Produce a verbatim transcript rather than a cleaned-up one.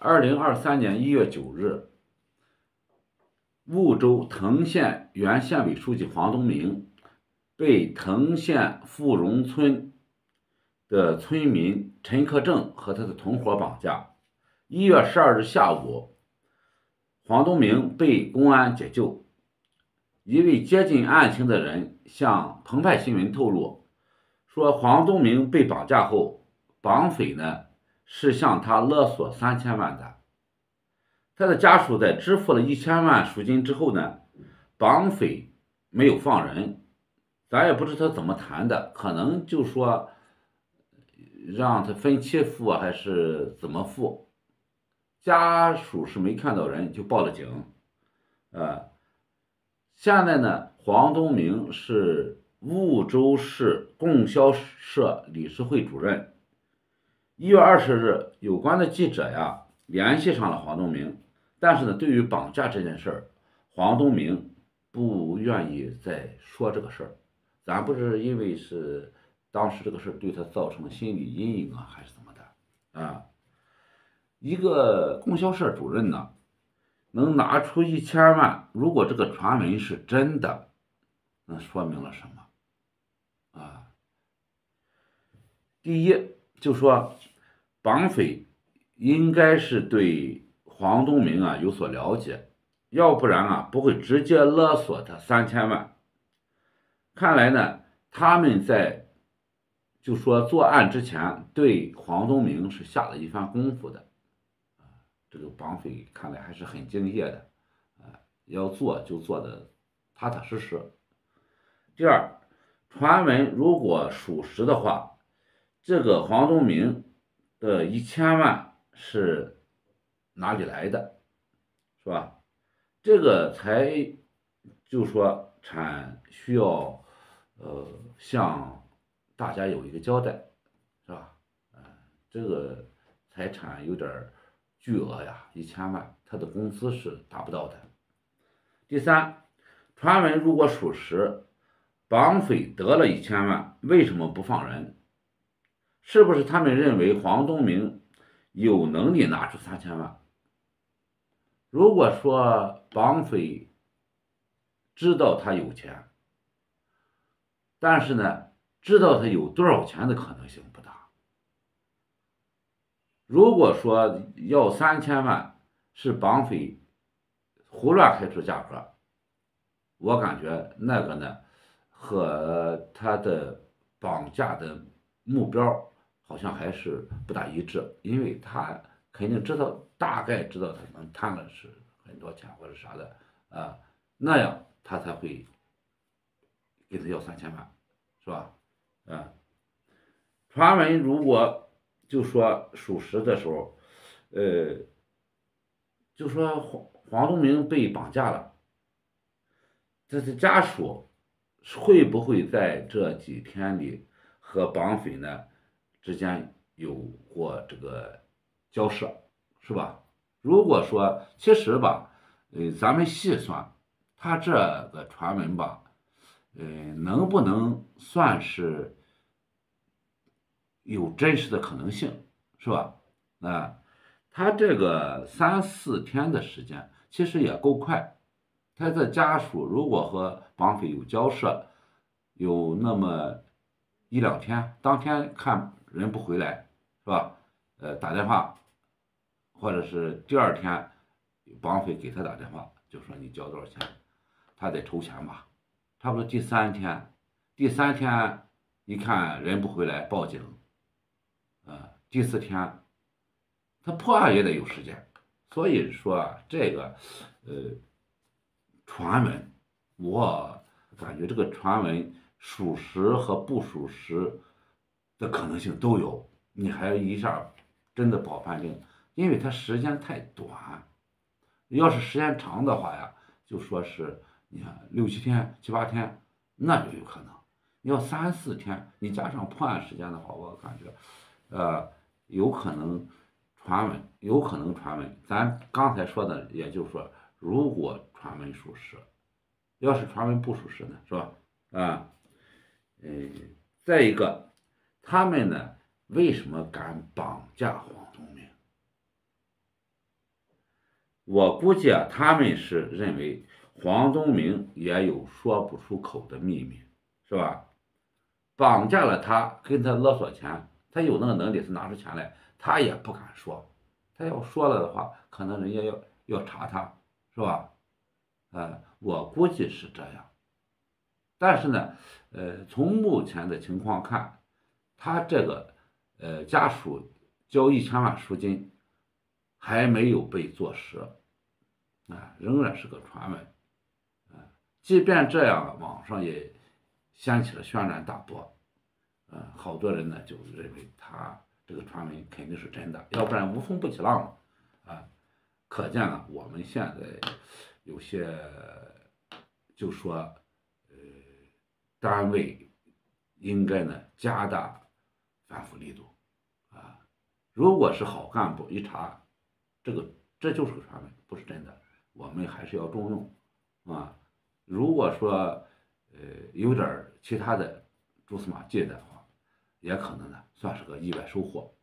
二零二三年一月九日，婺州藤县原县委书记黄东明被藤县富荣村的村民陈克正和他的同伙绑架。一月十二日下午，黄东明被公安解救。一位接近案情的人向澎湃新闻透露，说黄东明被绑架后，绑匪呢是向他勒索三千万的。他的家属在支付了一千万赎金之后呢，绑匪没有放人，咱也不知道他怎么谈的，可能就说让他分期付啊，还是怎么付。家属是没看到人就报了警。呃，现在呢，黄东明是婺州市供销社理事会主任。一月二十日，有关的记者呀联系上了黄东明，但是呢，对于绑架这件事儿，黄东明不愿意再说这个事儿。咱不是因为是当时这个事儿对他造成了心理阴影啊，还是怎么的啊？一个供销社主任呢，能拿出一千万，如果这个传闻是真的，那说明了什么啊？第一，就说绑匪应该是对黄东明啊有所了解，要不然啊不会直接勒索他三千万。看来呢，他们在就说作案之前对黄东明是下了一番功夫的。这个绑匪看来还是很敬业的，啊，要做就做的踏踏实实。第二，传闻如果属实的话，这个黄东明的一千万是哪里来的，是吧？这个才就说产需要呃向大家有一个交代，是吧？嗯、呃，这个财产有点巨额呀，一千万，他的工资是达不到的。第三，传闻如果属实，绑匪得了一千万，为什么不放人？是不是他们认为黄东明有能力拿出三千万？如果说绑匪知道他有钱，但是呢，知道他有多少钱的可能性不大。如果说要三千万是绑匪胡乱开出价格，我感觉那个呢和他的绑架的目标好像还是不大一致，因为他肯定知道，大概知道他能贪了是很多钱或者啥的啊，那样他才会给他要三千万，是吧？啊，传闻如果就说属实的时候，呃，就说黄黄东明被绑架了，这是家属会不会在这几天里和绑匪呢之间有过这个交涉，是吧？如果说其实吧，呃，咱们细算，他这个传闻吧，呃，能不能算是有真实的可能性，是吧？啊，他这个三四天的时间其实也够快。他的家属如果和绑匪有交涉，有那么一两天，当天看人不回来，是吧？呃，打电话，或者是第二天绑匪给他打电话，就说你交多少钱，他得筹钱吧。差不多第三天，第三天一看人不回来，报警。呃，第四天他破案也得有时间，所以说啊，这个呃传闻，我感觉这个传闻属实和不属实的可能性都有，你还一下真的不好判定，因为它时间太短。要是时间长的话呀，就说是你看六七天、七八天，那就有可能。你要三四天，你加上破案时间的话，我感觉，呃，有可能传闻，有可能传闻。咱刚才说的，也就是说，如果传闻属实，要是传闻不属实呢，是吧？啊，嗯，再一个，他们呢，为什么敢绑架黄宗明？ 我估计啊，他们是认为黄东明也有说不出口的秘密，是吧？绑架了他，跟他勒索钱，他有那个能力是拿出钱来，他也不敢说，他要说了的话，可能人家要要查他，是吧？呃，我估计是这样。但是呢，呃，从目前的情况看，他这个呃家属交一千万赎金还没有被坐实啊，仍然是个传闻啊。即便这样，网上也掀起了轩然大波，呃，好多人呢就认为他这个传闻肯定是真的，要不然无风不起浪了啊。可见啊，我们现在有些就说，呃，单位应该呢加大反腐力度啊。如果是好干部，一查这个这就是个传闻，不是真的，我们还是要重用啊。如果说呃有点其他的蛛丝马迹的话，也可能呢算是个意外收获。